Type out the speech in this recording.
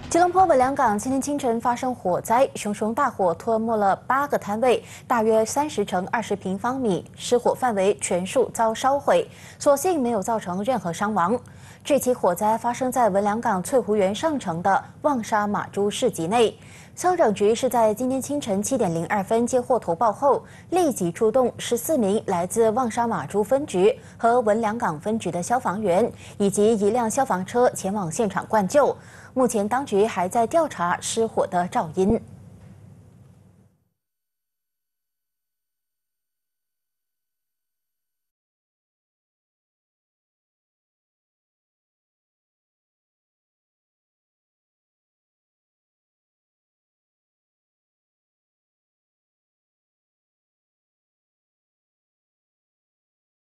吉隆坡文良港今天清晨发生火灾，熊熊大火吞没了8个摊位，大约30乘20平方米，失火范围全数遭烧毁，所幸没有造成任何伤亡。这起火灾发生在文良港翠湖园上城的旺沙马珠市集内。消防局是在今天清晨7点02分接获投报后，立即出动14名来自旺沙马珠分局和文良港分局的消防员，以及1辆消防车前往现场灌救。目前当局还在调查失火的肇因。